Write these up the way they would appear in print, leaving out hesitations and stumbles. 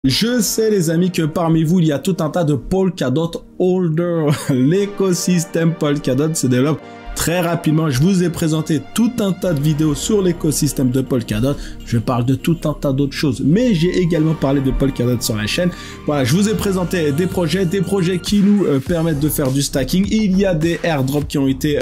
Je sais les amis que parmi vous il y a tout un tas de Polkadot holders. L'écosystème Polkadot se développe très rapidement. Je vous ai présenté tout un tas de vidéos sur l'écosystème de Polkadot. Je parle de tout un tas d'autres choses, mais j'ai également parlé de Polkadot sur la chaîne. Voilà, je vous ai présenté des projets qui nous permettent de faire du stacking. Il y a des airdrops qui ont été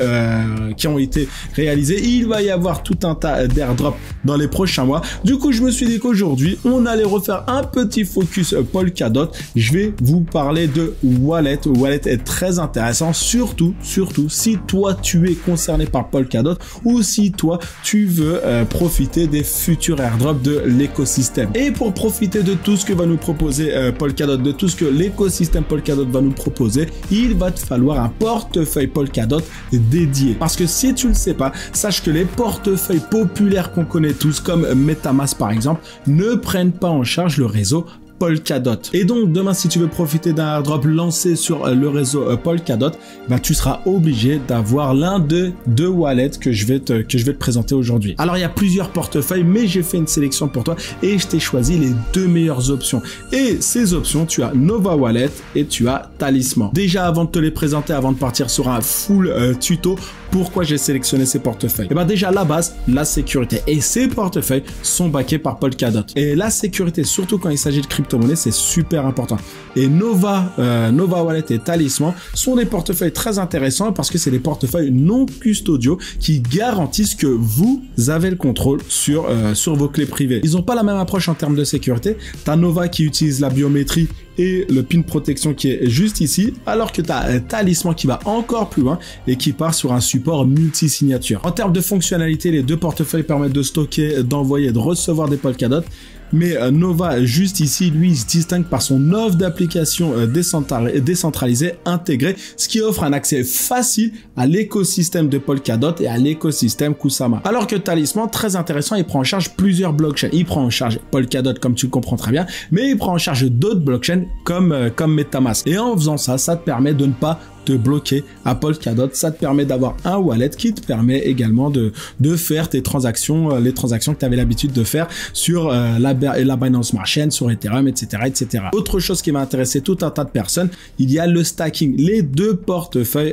réalisés. Il va y avoir tout un tas d'airdrops dans les prochains mois. Du coup, je me suis dit qu'aujourd'hui, on allait refaire un petit focus Polkadot. Je vais vous parler de Wallet. Wallet est très intéressant, surtout si toi tu es concerné par Polkadot ou si toi tu veux profiter des futurs airdrops de l'écosystème. Et pour profiter de tout ce que va nous proposer Polkadot, de tout ce que l'écosystème Polkadot va nous proposer, il va te falloir un portefeuille Polkadot dédié. Parce que si tu ne le sais pas, sache que les portefeuilles populaires qu'on connaît tous, comme MetaMask par exemple, ne prennent pas en charge le réseau Polkadot. Et donc demain, si tu veux profiter d'un airdrop lancé sur le réseau Polkadot, ben, tu seras obligé d'avoir l'un de deux wallets que je vais te présenter aujourd'hui. Alors il y a plusieurs portefeuilles, mais j'ai fait une sélection pour toi et je t'ai choisi les deux meilleures options. Et ces options, tu as Nova Wallet et tu as Talisman. Déjà, avant de te les présenter, avant de partir sur un full tuto, pourquoi j'ai sélectionné ces portefeuilles? Et ben déjà, la base, la sécurité. Et ces portefeuilles sont backés par Polkadot. Et la sécurité, surtout quand il s'agit de crypto-monnaie, c'est super important. Et Nova Wallet et Talisman sont des portefeuilles très intéressants parce que c'est des portefeuilles non custodiaux qui garantissent que vous avez le contrôle sur vos clés privées. Ils n'ont pas la même approche en termes de sécurité. Tu as Nova qui utilise la biométrie et le pin protection qui est juste ici, alors que tu as un Talisman qui va encore plus loin et qui part sur un support multi-signature. En termes de fonctionnalité, les deux portefeuilles permettent de stocker, d'envoyer, de recevoir des Polkadot. Mais Nova, juste ici, lui, il se distingue par son offre d'application décentralisée intégrée, ce qui offre un accès facile à l'écosystème de Polkadot et à l'écosystème Kusama. Alors que Talisman, très intéressant, il prend en charge plusieurs blockchains. Il prend en charge Polkadot, comme tu le comprends très bien, mais il prend en charge d'autres blockchains comme MetaMask. Et en faisant ça, ça te permet de ne pas te bloquer à Polkadot. Ça te permet d'avoir un wallet qui te permet également de faire tes transactions, les transactions que tu avais l'habitude de faire sur la Binance Smart Chain, sur Ethereum, etc., etc. Autre chose qui va intéresser tout un tas de personnes, il y a le stacking. Les deux portefeuilles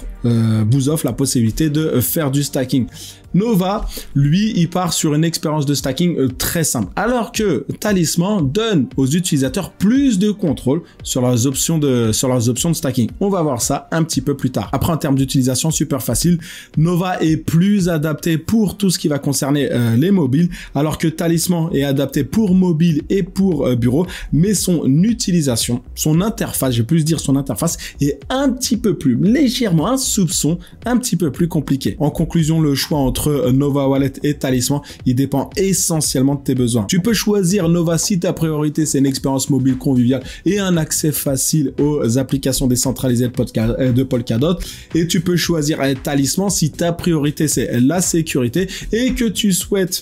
vous offrent la possibilité de faire du stacking. Nova, lui, il part sur une expérience de stacking très simple. Alors que Talisman donne aux utilisateurs plus de contrôle sur leurs options de stacking. On va voir ça un petit peu plus tard. Après, en termes d'utilisation, super facile. Nova est plus adapté pour tout ce qui va concerner les mobiles, alors que Talisman est adapté pour mobile et pour bureau. Mais son utilisation, son interface, je vais plus dire son interface, est un petit peu plus, légèrement, un soupçon, un petit peu plus compliqué. En conclusion, le choix entre Nova Wallet et Talisman, il dépend essentiellement de tes besoins. Tu peux choisir Nova si ta priorité c'est une expérience mobile conviviale et un accès facile aux applications décentralisées de Polkadot, et tu peux choisir Talisman si ta priorité c'est la sécurité et que tu souhaites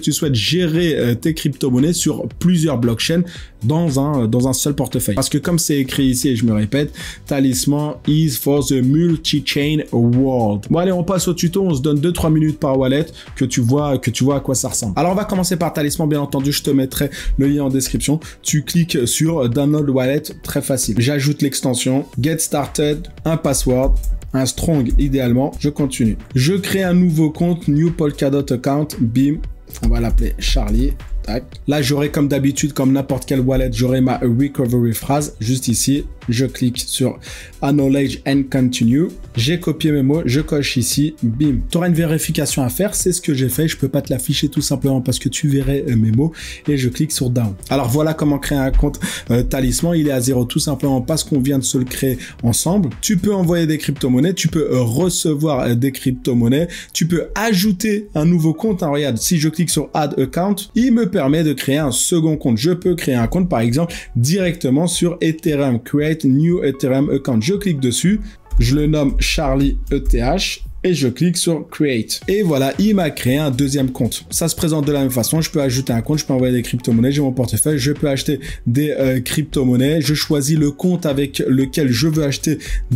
gérer tes crypto-monnaies sur plusieurs blockchains dans un seul portefeuille. Parce que comme c'est écrit ici, et je me répète, Talisman is for the multi-chain world. Bon allez, on passe au tuto, on se donne 2-3 minutes par wallet que tu vois à quoi ça ressemble. Alors on va commencer par Talisman, bien entendu, je te mettrai le lien en description. Tu cliques sur Download Wallet, très facile. J'ajoute l'extension, Get Started, un password, un strong idéalement, je continue. Je crée un nouveau compte, New Polkadot Account, bim, on va l'appeler Charlie. Là, j'aurai comme d'habitude, comme n'importe quel wallet, j'aurai ma recovery phrase juste ici. Je clique sur Acknowledge and Continue. J'ai copié mes mots, je coche ici, bim. Tu auras une vérification à faire, c'est ce que j'ai fait. Je peux pas te l'afficher tout simplement parce que tu verrais mes mots, et je clique sur Down. Alors voilà comment créer un compte Talisman. Il est à 0 tout simplement parce qu'on vient de se le créer ensemble. Tu peux envoyer des crypto-monnaies, tu peux recevoir des crypto-monnaies, tu peux ajouter un nouveau compte. Hein, regarde, si je clique sur Add Account, il me permet de créer un second compte. Je peux créer un compte par exemple directement sur Ethereum, Create New Ethereum Account. Je clique dessus, je le nomme Charlie ETH et je clique sur Create. Et voilà, il m'a créé un deuxième compte. Ça se présente de la même façon. Je peux ajouter un compte, je peux envoyer des crypto-monnaies, j'ai mon portefeuille, je peux acheter des crypto-monnaies. Je choisis le compte avec lequel je veux acheter des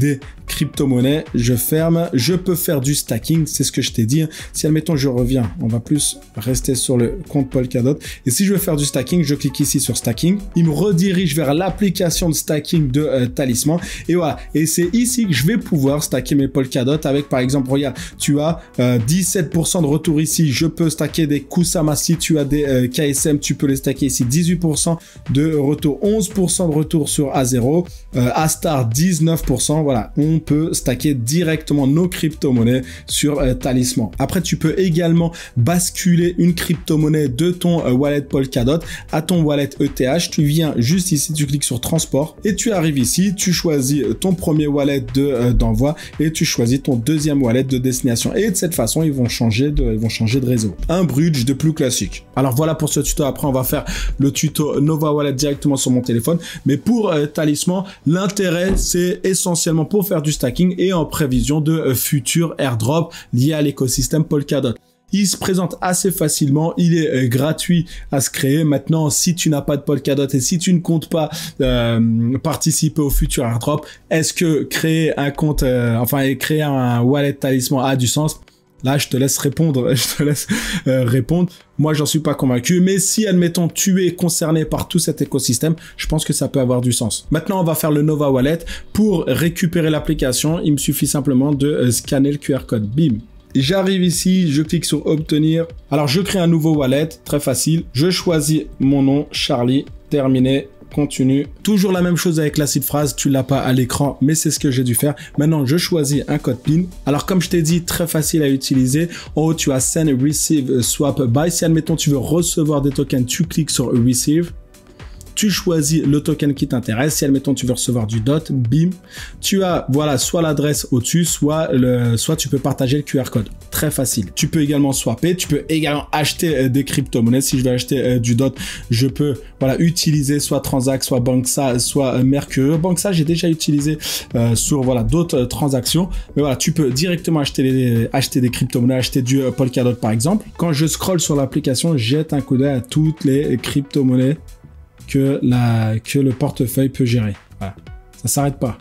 crypto-monnaie, je ferme, je peux faire du stacking, c'est ce que je t'ai dit. Si admettons je reviens, on va plus rester sur le compte Polkadot, et si je veux faire du stacking, je clique ici sur stacking, il me redirige vers l'application de stacking de Talisman, et voilà, et c'est ici que je vais pouvoir stacker mes Polkadot avec, par exemple, regarde, tu as 17% de retour ici, je peux stacker des Kusama, si tu as des KSM, tu peux les stacker ici, 18% de retour, 11% de retour sur A0, Astar 19%, voilà, on peut stacker directement nos crypto-monnaies sur Talisman. Après, tu peux également basculer une crypto-monnaie de ton wallet Polkadot à ton wallet ETH. Tu viens juste ici, tu cliques sur transport et tu arrives ici, tu choisis ton premier wallet d'envoi et tu choisis ton deuxième wallet de destination. Et de cette façon, ils vont changer de réseau. Un bridge de plus classique. Alors voilà pour ce tuto. Après, on va faire le tuto Nova Wallet directement sur mon téléphone. Mais pour Talisman, l'intérêt, c'est essentiellement pour faire du stacking et en prévision de futurs airdrops liés à l'écosystème Polkadot. Il se présente assez facilement, il est gratuit à se créer. Maintenant, si tu n'as pas de Polkadot et si tu ne comptes pas participer au futur airdrop, est-ce que créer un compte, créer un wallet Talisman a du sens? Là, je te laisse répondre. Moi, j'en suis pas convaincu. Mais si, admettons, tu es concerné par tout cet écosystème, je pense que ça peut avoir du sens. Maintenant, on va faire le Nova Wallet. Pour récupérer l'application, il me suffit simplement de scanner le QR code. Bim. J'arrive ici, je clique sur obtenir. Alors, je crée un nouveau wallet. Très facile. Je choisis mon nom, Charlie. Terminé. Continue. Toujours la même chose avec la seed phrase, tu l'as pas à l'écran, mais c'est ce que j'ai dû faire. Maintenant, je choisis un code PIN. Alors, comme je t'ai dit, très facile à utiliser. En haut, tu as Send, Receive, Swap, Buy. Si, admettons, tu veux recevoir des tokens, tu cliques sur Receive. Tu choisis le token qui t'intéresse. Si, admettons, tu veux recevoir du DOT, bim. Tu as, voilà, soit l'adresse au-dessus, soit tu peux partager le QR code. Très facile. Tu peux également swapper. Tu peux également acheter des crypto-monnaies. Si je veux acheter du DOT, je peux, voilà, utiliser soit Transact, soit Banksa, soit Mercure. Banksa, j'ai déjà utilisé sur, voilà, d'autres transactions. Mais voilà, tu peux directement acheter des crypto-monnaies, acheter du Polkadot, par exemple. Quand je scrolle sur l'application, jette un coup d'œil à toutes les crypto-monnaies que le portefeuille peut gérer. Voilà. Ça s'arrête pas.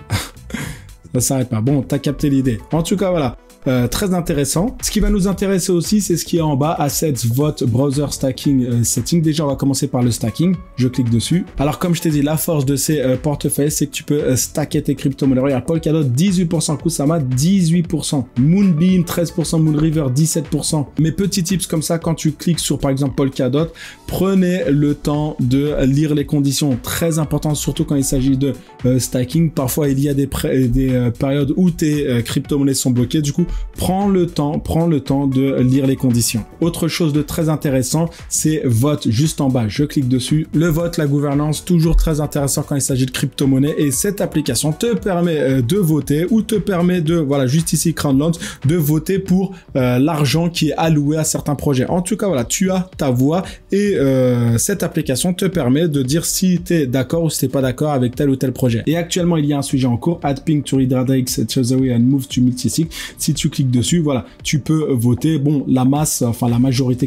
Ça s'arrête pas. Bon, t'as capté l'idée. En tout cas, voilà. Très intéressant. Ce qui va nous intéresser aussi, c'est ce qui est en bas, Assets, Vote, Browser Stacking, Setting. Déjà, on va commencer par le stacking. Je clique dessus. Alors, comme je t'ai dit, la force de ces portefeuilles, c'est que tu peux stacker tes crypto-monnaies. Regarde, Polkadot, 18%, Kusama, 18%, Moonbeam, 13%, Moonriver, 17%. Mes petits tips comme ça, quand tu cliques sur, par exemple, Polkadot, prenez le temps de lire les conditions. Très important, surtout quand il s'agit de stacking. Parfois, il y a des périodes où tes crypto-monnaies sont bloquées. Du coup, prends le temps de lire les conditions. Autre chose de très intéressant, c'est vote juste en bas. Je clique dessus. Le vote, la gouvernance, toujours très intéressant quand il s'agit de crypto-monnaie. Et cette application te permet de voter ou te permet de, voilà, juste ici, Crowdlands, de voter pour l'argent qui est alloué à certains projets. En tout cas, voilà, tu as ta voix et cette application te permet de dire si tu es d'accord ou si tu n'es pas d'accord avec tel ou tel projet. Et actuellement, il y a un sujet en cours, Add Ping to Redirect, Treasury and Move to Multisig. Si tu cliques dessus, voilà, tu peux voter. Bon, la masse, enfin la majorité,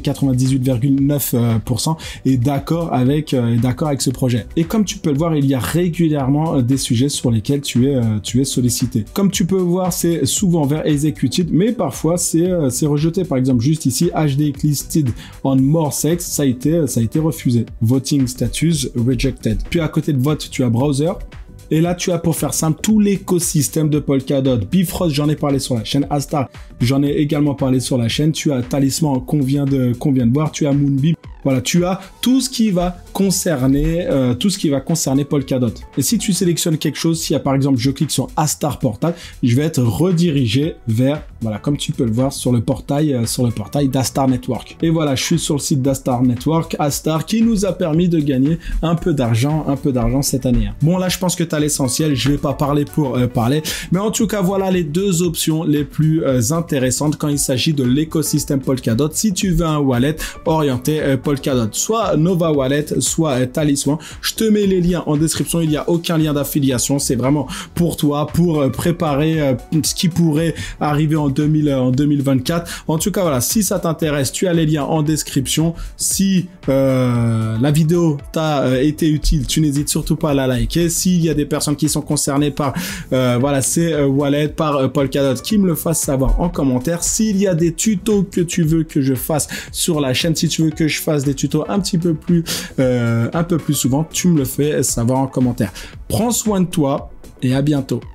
98,9% est d'accord avec ce projet. Et comme tu peux le voir, il y a régulièrement des sujets sur lesquels tu es sollicité. Comme tu peux voir, c'est souvent vers executed, mais parfois c'est rejeté. Par exemple, juste ici, HD listed on more sex, ça a été refusé. Voting status rejected. Puis à côté de vote, tu as browser. Et là, tu as, pour faire simple, tout l'écosystème de Polkadot. Bifrost, j'en ai parlé sur la chaîne. Astar, j'en ai également parlé sur la chaîne. Tu as Talisman qu'on vient de voir. Tu as Moonbeam. Voilà, tu as tout ce qui va concerner Polkadot. Et si tu sélectionnes quelque chose, si par exemple je clique sur Astar Portal, je vais être redirigé vers, voilà, comme tu peux le voir sur le portail d'Astar Network. Et voilà, je suis sur le site d'Astar Network, Astar, qui nous a permis de gagner un peu d'argent cette année. Bon, là, je pense que tu as l'essentiel. Je vais pas parler pour parler, mais en tout cas, voilà les deux options les plus intéressantes quand il s'agit de l'écosystème Polkadot. Si tu veux un wallet orienté Polkadot, Polkadot, soit Nova Wallet, soit Talisman. Je te mets les liens en description. Il n'y a aucun lien d'affiliation. C'est vraiment pour toi, pour préparer ce qui pourrait arriver en 2024. En tout cas, voilà, si ça t'intéresse, tu as les liens en description. Si la vidéo t'a été utile, tu n'hésites surtout pas à la liker. S'il y a des personnes qui sont concernées par voilà, ces wallets, par Polkadot, qui me le fassent savoir en commentaire. S'il y a des tutos que tu veux que je fasse sur la chaîne, si tu veux que je fasse des tutos un peu plus souvent, tu me le fais savoir en commentaire. Prends soin de toi et à bientôt.